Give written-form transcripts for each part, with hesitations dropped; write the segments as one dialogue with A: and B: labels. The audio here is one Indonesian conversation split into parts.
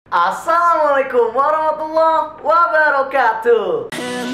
A: Assalamualaikum warahmatullahi wabarakatuh.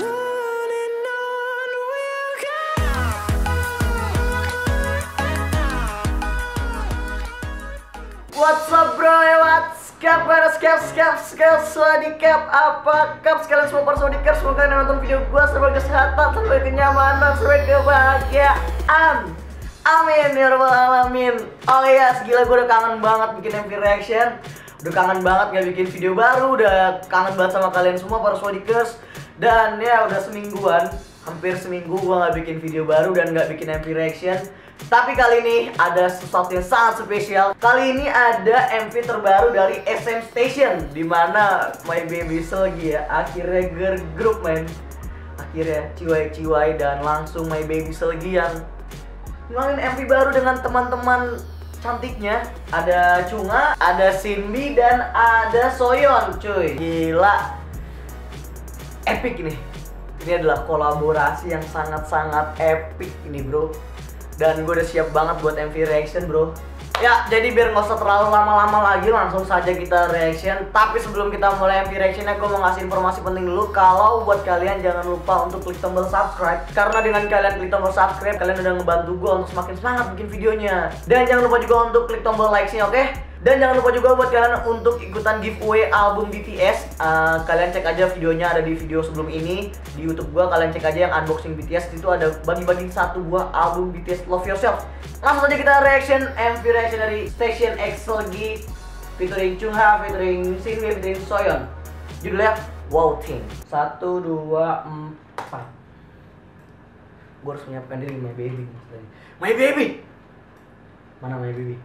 A: What's up bro, what's up, swadikap, apa kap sekalian semua para swadikers. Semoga kalian nonton video gua serba kesehatan, serba kenyamanan, serba kebahagiaan. Amin ya rabbal alamin. Oh iya, gila gue udah kangen banget bikin MV reaction. Udah kangen banget gak bikin video baru. Udah kangen banget sama kalian semua para swadikers. Dan ya udah semingguan, hampir seminggu gue gak bikin video baru dan gak bikin MV reaction. Tapi kali ini ada sesuatu yang sangat spesial. Kali ini ada MV terbaru dari SM Station, dimana My Baby Selgi ya akhirnya girl group men. Akhirnya ciwai-ciwai dan langsung My Baby Selgi yang ngeluarin MV baru dengan teman-teman cantiknya. Ada Chungha, ada Cindy, dan ada Soyeon cuy. Gila, epic ini. Ini adalah kolaborasi yang sangat-sangat epic ini bro. Dan gue udah siap banget buat MV reaction bro. Ya, jadi biar nggak usah terlalu lama-lama lagi, langsung saja kita reaction. Tapi sebelum kita mulai MV reactionnya, gue mau ngasih informasi penting dulu. Kalau buat kalian jangan lupa untuk klik tombol subscribe. Karena dengan kalian klik tombol subscribe, kalian udah ngebantu gue untuk semakin semangat bikin videonya. Dan jangan lupa juga untuk klik tombol like-nya, oke? Dan jangan lupa juga buat kalian untuk ikutan giveaway album BTS. Kalian cek aja videonya, ada di video sebelum ini di YouTube gua. Kalian cek aja yang unboxing BTS, itu ada bagi-bagi satu buah album BTS Love Yourself. Langsung aja kita reaction MV reaction dari Station X Selgi featuring Chungha, featuring Cindy, featuring Soyeon. Judulnya Wow Thing. 1, 2, 4. Gua harus menyiapkan diri My Baby. My Baby. Mana My Baby?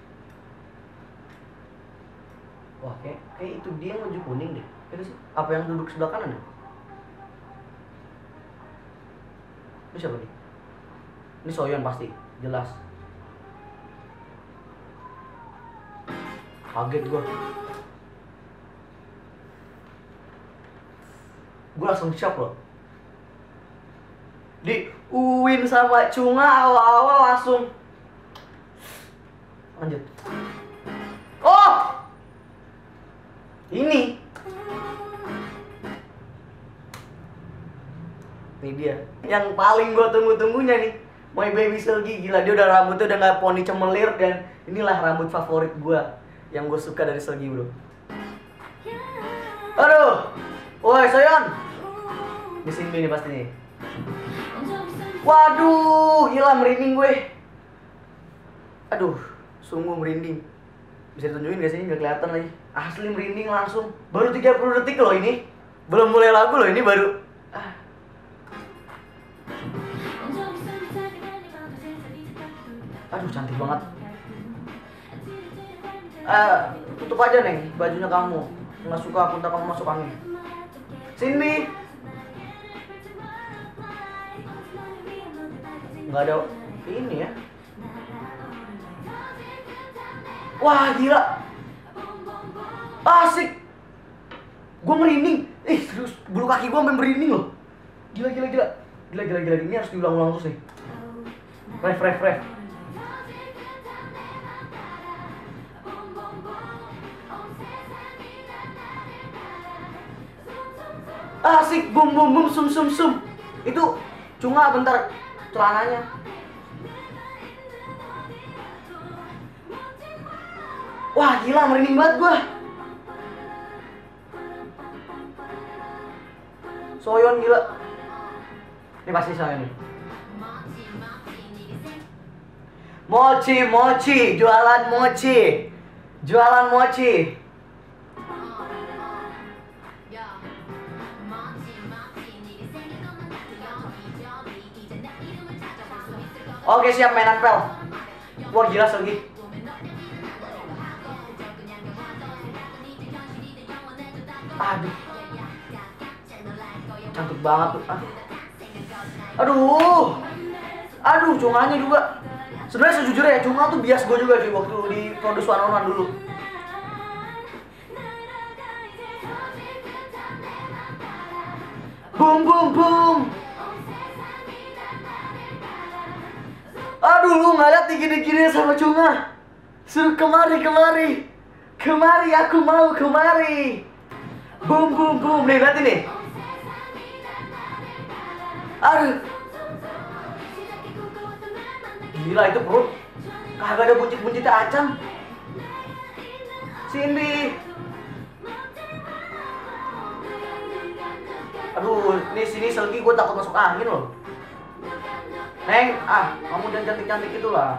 A: Wah, kayak itu dia yang baju kuning deh. Itu sih. Apa yang duduk sebelah kanan ya? Ini siapa nih? Ini Soyeon pasti, jelas. Kaget gua. Gua langsung shock loh. Di Uin sama Chungha awal-awal langsung. Lanjut. Oh! Ini dia yang paling gue tunggu-tunggunya nih, My Baby Selgi. Gila, dia udah rambutnya udah gak poni cemelir. Dan inilah rambut favorit gue, yang gue suka dari Selgi bro. Aduh, woi Soyeon, di sini nih pasti nih. Waduh, gila merinding gue. Aduh, sungguh merinding. Bisa ditunjukin gak sih? Gak kelihatan lagi. Asli merinding langsung. Baru 30 detik loh ini. Belum mulai lagu loh ini baru. Aduh, cantik banget. Tutup aja Neng bajunya kamu. Nggak suka aku ntar kamu masuk angin. Cindy. Nggak ada ini ya. Wah gila, asik. Gue merinding. Serius, bulu kaki gue sampai merinding loh. Gila. Ini harus diulang-ulang terus nih. Ref. Asik, bum sum. Itu Chungha bentar celananya. Wah gila, merinding banget gua. Soyeon gila. Ini pasti Soyeon nih. Mochi, jualan mochi. Oke, siap mainan pel. Wah gila Selgi. Aduh, cantik banget tuh. Aduh, Chunghanya juga. Sebenarnya sejujurnya ya, Chungha tuh bias gue juga sih waktu di Produce 101 dulu. Boom. Aduh, lu nggak liat digini-gini sama Chungha. Suruh kemari. Kemari, aku mau kemari. Boom boom boom. Nih lihat ini. Aduh. Gila itu perut. Kagak ada buncit-buncitnya Acang. Cindy. Aduh, ini sini selgi gue takut masuk angin loh. Neng, kamu jangan cantik-cantik itulah.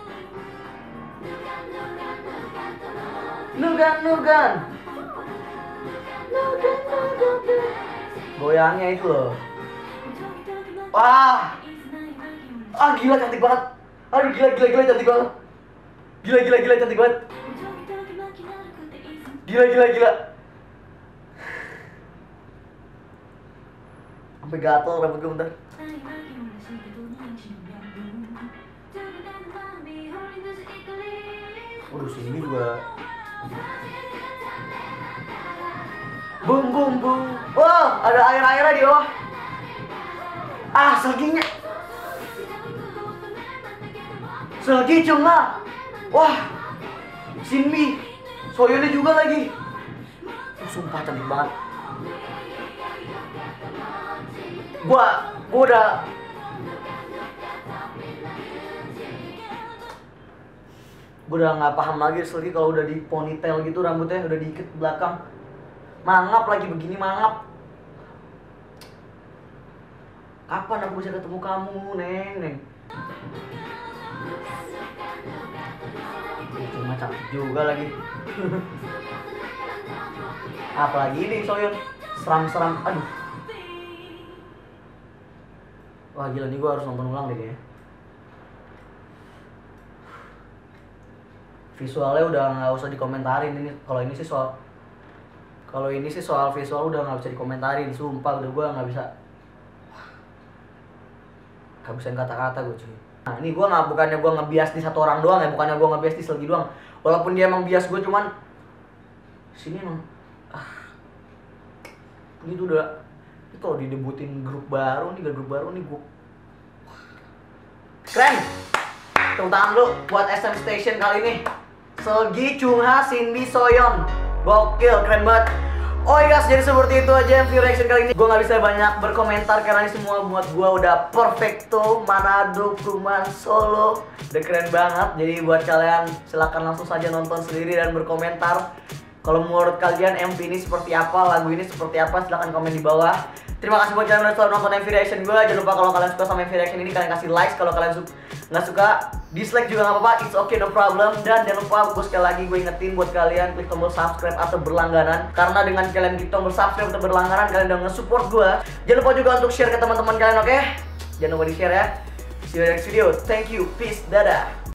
A: Nugan. Goyangnya itu loh. Wah. Gila cantik banget. Aduh gila cantik banget. Gila cantik banget. Gila. Sampai gatel rambut gue bentar. Waduh sini juga. Boom. Wah, ada air-airnya di bawah. Selginya. Selgi cuma. Wah. Sinmi. Soyonnya juga lagi. Sumpah cantik banget. Gua udah nggak paham lagi Selgi kalau udah di ponytail gitu rambutnya udah diikat belakang. Mangap lagi begini mangap. Kapan aku bisa ketemu kamu, Neng? Cuma cantik juga lagi. Apalagi ini Soyeon seram. Aduh. Wah gila nih gue harus nonton ulang deh kayaknya. Visualnya udah nggak usah dikomentarin ini. Kalau ini sih soal visual udah nggak bisa dikomentarin. Sumpah udah gue nggak bisa kehabisan kata-kata gue cuy. Nah ini gue bukannya gue ngebias di satu orang doang ya, bukannya gue ngebias di Selgi doang. Walaupun dia emang bias gue, cuman sini emang gitu udah. Itu didebutin grup baru nih gue keren. Tepuk tangan dulu buat SM Station kali ini. Selgi, Chungha, Cindy, Soyeon. Gokil, keren banget. Oh iya guys, jadi seperti itu aja MV reaction kali ini. Gue gak bisa banyak berkomentar karena ini semua buat gue udah perfecto. Manado, Kuman, Solo. Udah keren banget. Jadi buat kalian silahkan langsung saja nonton sendiri dan berkomentar. Kalau menurut kalian MV ini seperti apa, lagu ini seperti apa, silahkan komen di bawah. Terima kasih buat kalian yang udah nonton MV reaction gue. Jangan lupa kalau kalian suka sama MV reaction ini, kalian kasih like. Kalau kalian nggak suka, dislike juga nggak apa-apa. It's okay, no problem. Dan jangan lupa, sekali lagi gue ingetin buat kalian, klik tombol subscribe atau berlangganan. Karena dengan kalian klik tombol subscribe atau berlangganan, kalian udah nge-support gue. Jangan lupa juga untuk share ke teman-teman kalian, oke? Jangan lupa di-share ya. See you next video. Thank you. Peace. Dadah.